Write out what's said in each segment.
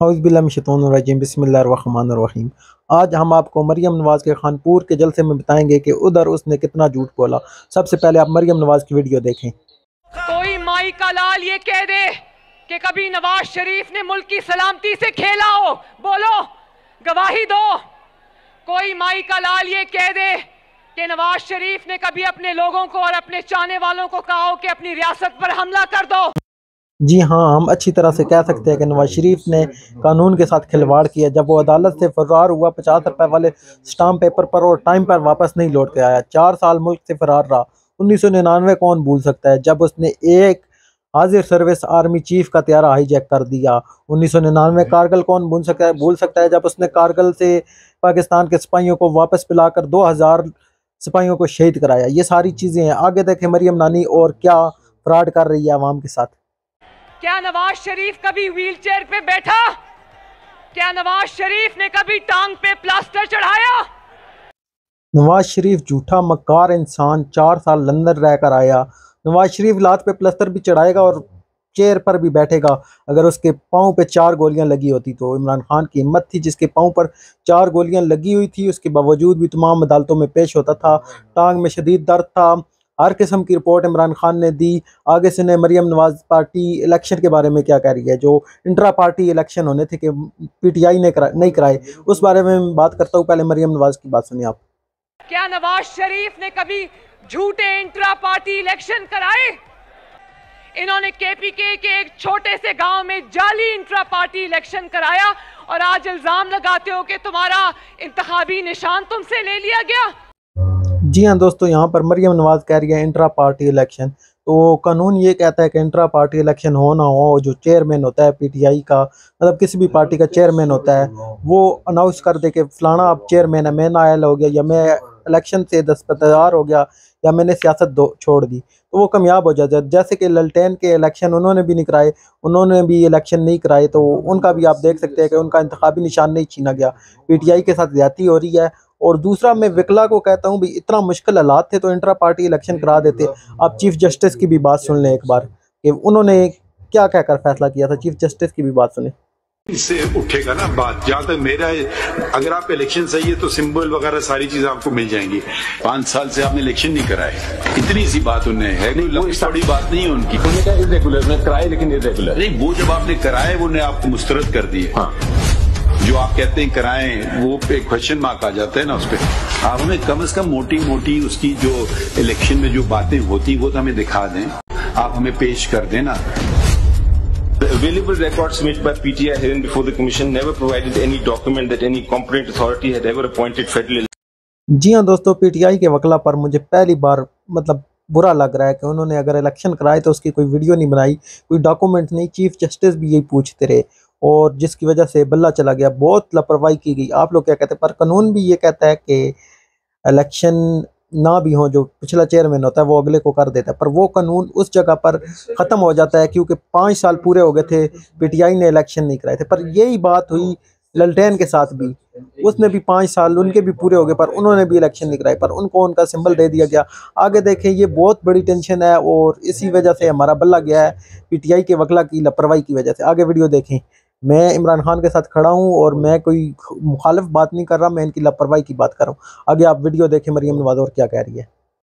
اعوذ باللہ من الشیطان الرجیم بسم اللہ الرحمن الرحیم۔ آج ہم آپ کو مریم نواز کے خانپور کے جلسے میں بتائیں گے کہ ادھر اس نے کتنا جھوٹ بولا۔ سب سے پہلے آپ مریم نواز کی ویڈیو دیکھیں۔ کوئی مائی کا لال یہ کہہ دے کہ کبھی نواز شریف نے ملک کی سلامتی سے کھیلا ہو، بولو، گواہی دو۔ کوئی مائی کا لال یہ کہہ دے کہ نواز شریف نے کبھی اپنے لوگوں کو اور اپنے چاہنے والوں کو کہا ہو کہ اپنی ریاست پر حملہ کر دو۔ جی ہاں، ہم اچھی طرح سے کہہ سکتے ہیں کہ نواز شریف نے قانون کے ساتھ کھلواڑ کیا جب وہ عدالت سے فرار ہوا 50 روپے والے سٹامپ پیپر پر اور ٹائم پر واپس نہیں لوٹ کے آیا۔ 4 سال ملک سے فرار رہا۔ 1999 کون بھول سکتا ہے جب اس نے ایک حاضر سروس آرمی چیف کا طیارہ ہائی جیک کر دیا۔ 1999 کارگل کون بھول سکتا ہے جب اس نے کارگل سے پاکستان کے سپاہیوں کو واپس پلا کر 2000 سپاہیوں کو شہید کرایا۔ یہ ساری چیزیں ہیں۔ آگے دیکھیں مریم نانی اور کیا فراڈ کر رہی ہے عوام کے ساتھ۔ کیا نواز شریف کبھی ویل چیئر پہ بیٹھا؟ کیا نواز شریف نے کبھی ٹانگ پہ پلاسٹر چڑھایا؟ نواز شریف جھوٹا مکار انسان 4 سال لندن رہ کر آیا۔ نواز شریف لات پہ پلستر بھی چڑھائے گا اور چیئر پر بھی بیٹھے گا۔ اگر اس کے پاؤں پہ 4 گولیاں لگی ہوتی تو عمران خان کی ہمت تھی جس کے پاؤں پر 4 گولیاں لگی ہوئی تھی، اس کے باوجود بھی تمام عدالتوں میں پیش ہوتا تھا۔ ٹانگ میں شدید درد تھا۔ ہر قسم کی رپورٹ عمران خان نے دی۔ آگے سے نے مریم نواز پارٹی الیکشن کے بارے میں کیا کہہ رہی ہے، جو انٹرا پارٹی الیکشن ہونے تھے کہ پی ٹی آئی نے نہیں کرائے، اس بارے میں بات کرتا ہوں۔ پہلے مریم نواز کی بات سنیں آپ۔ کیا نواز شریف نے کبھی جھوٹے انٹرا پارٹی الیکشن کرائے؟ انہوں نے کے پی کے ایک چھوٹے سے گاؤں میں جعلی انٹرا پارٹی الیکشن کرایا اور آج الزام لگاتے ہو کہ تمہارا انتخابی نشان تم سے لے لیا گیا۔ جی ہاں دوستو، یہاں پر مریم نواز کہہ رہی ہے انٹرا پارٹی الیکشن، تو قانون یہ کہتا ہے کہ انٹرا پارٹی الیکشن ہو نہ ہو، جو چیئرمین ہوتا ہے پی ٹی آئی کا، مطلب کسی بھی پارٹی کا چیئرمین ہوتا ہے، وہ اناؤنس کر دے کہ فلانا اب چیئرمین ہے، میں نائل ہو گیا یا میں الیکشن سے دستبردار ہو گیا یا میں نے سیاست چھوڑ دی، تو وہ کامیاب ہو جاتا ہے۔ جیسے کہ للٹین کے الیکشن انہوں نے بھی نہیں کرائے، انہوں نے بھی الیکشن نہیں کرائے، تو ان کا بھی آپ دیکھ سکتے ہیں کہ ان کا انتخابی نشان نہیں چھینا گیا۔ پی ٹی آئی کے ساتھ زیادتی ہو رہی ہے۔ اور دوسرا میں وکلا کو کہتا ہوں بھی اتنا مشکل حالات تھے تو انٹرا پارٹی الیکشن کرا دیتے۔ آپ چیف جسٹس کی بھی بات سن لیں ایک بار کہ انہوں نے کیا کہہ کر فیصلہ کیا تھا۔ چیف جسٹس کی بھی بات سنیں۔ اس سے اٹھے گا نا بات، جہاں تک میرا اگر آپ الیکشن صحیح ہے تو سمبل وغیرہ ساری چیزیں آپ کو مل جائیں گی۔ 5 سال سے آپ نے الیکشن نہیں کرائے، اتنی سی بات انہیں ہے، بڑی بات نہیں ہے ان کی۔ انہوں نے کہا irregular، میں کرائے لیکن irregular نہیں، وہ جب آپ نے کرائے وہ نے آپ کو مسترد کر دیے۔ جو آپ کہتے ہیں کرائیں، وہ ایک کوشچن مارک آ جاتا ہے نا اس پہ۔ آپ ہمیں کم از کم موٹی موٹی اس کی جو الیکشن میں جو باتیں ہوتی وہ تو ہمیں دکھا دیں، آپ ہمیں پیش کر دیں نا۔ The available records submitted by PTI hearing before the Commission never provided any document that any competent authority had ever appointed federal. جی ہاں دوستو، پی ٹی آئی کے وکلا پر مجھے پہلی بار برا لگ رہا ہے کہ انہوں نے اگر الیکشن کرائے تو اس کی کوئی ویڈیو نہیں بنائی، کوئی ڈاکومنٹ نہیں۔ چیف جسٹس بھی یہی پوچھتے رہے اور جس کی وجہ سے بلہ چلا گیا، بہت لاپرواہی کی گئی۔ آپ لوگ کیا کہتے ہیں؟ پر قانون بھی یہ کہتا ہے کہ الیکشن نہ بھی ہوں، جو پچھلا چیئرمین ہوتا ہے وہ اگلے کو کر دیتا ہے، پر وہ قانون اس جگہ پر ختم ہو جاتا ہے کیونکہ 5 سال پورے ہو گئے تھے، پی ٹی آئی نے الیکشن نہیں کرائے تھے۔ پر یہی بات ہوئی للٹین کے ساتھ بھی، اس نے بھی 5 سال ان کے بھی پورے ہو گئے پر انہوں نے بھی الیکشن نہیں کرائے، پر ان کو ان کا سمبل دے دیا گیا۔ آگے دیکھیں، یہ بہت بڑی ٹینشن ہے اور اسی وجہ سے ہمارا بلہ گیا ہے پی ٹی آئی کے وکلا کی لاپرواہی کی وجہ سے۔ آگے ویڈیو دیکھیں۔ میں عمران خان کے ساتھ کھڑا ہوں اور میں کوئی مخالف بات نہیں کر رہا، میں ان کی لاپرواہی کی بات کر رہا ہوں۔ آگے آپ ویڈیو دیکھیں مریم نواز اور کیا کہہ رہی ہے۔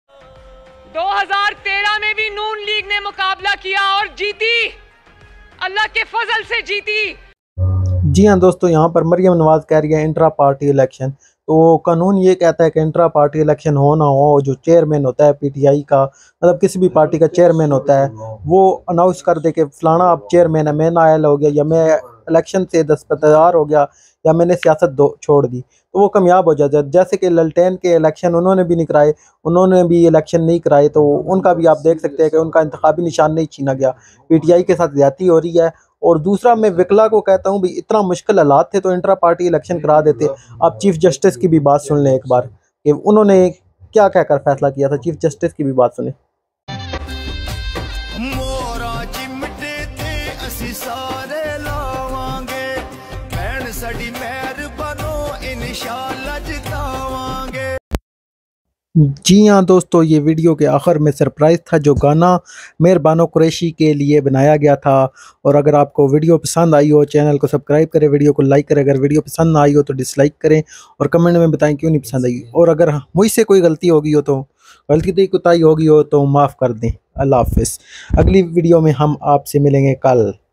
2013 میں بھی نون لیگ نے مقابلہ کیا اور جیتی، اللہ کے فضل سے جیتی۔ جی ہاں دوستو، یہاں پر مریم نواز کہہ رہی ہے انٹرا پارٹی الیکشن، تو قانون یہ کہتا ہے کہ انٹرا پارٹی الیکشن ہو نہ ہو، جو چیئرمین ہوتا ہے پی ٹی آئی کا، مطلب کسی بھی پارٹی کا چیئرمین ہوتا ہے، وہ اناؤنس کر دے کہ فلانا اب چیئرمین ہے، میں نائل ہو گیا یا میں الیکشن سے دستبردار ہو گیا یا میں نے سیاست چھوڑ دی، تو وہ کامیاب ہو جاتا ہے۔ جیسے کہ للٹین کے الیکشن انہوں نے بھی نہیں کرائے، انہوں نے بھی الیکشن نہیں کرائے، تو ان کا بھی آپ دیکھ سکتے ہیں کہ ان کا انتخابی نشان نہیں چھینا گیا۔ پی ٹی آئی کے ساتھ زیادتی ہو رہی ہے۔ اور دوسرا میں وکلا کو کہتا ہوں بھی اتنا مشکل حالات تھے تو انٹرا پارٹی الیکشن کرا دیتے۔ آپ چیف جسٹس کی بھی بات سن لیں ایک بار کہ انہوں نے کیا کہہ کر فیصلہ کیا تھا۔ چیف جسٹس کی بھی بات سنیں۔ جی ہاں دوستو، یہ ویڈیو کے آخر میں سرپرائز تھا جو گانا مہر بانو قریشی کے لیے بنایا گیا تھا۔ اور اگر آپ کو ویڈیو پسند آئی ہو، چینل کو سبسکرائب کریں، ویڈیو کو لائک کریں، اگر ویڈیو پسند نہ آئی ہو تو ڈس لائک کریں اور کمنٹ میں بتائیں کیوں نہیں پسند آئی، اور اگر مجھ سے کوئی غلطی ہوگی ہو تو کوتاہی ہوگی ہو تو معاف کر دیں۔ اللہ حافظ۔ اگلی ویڈیو میں ہم آپ سے ملیں گے کل۔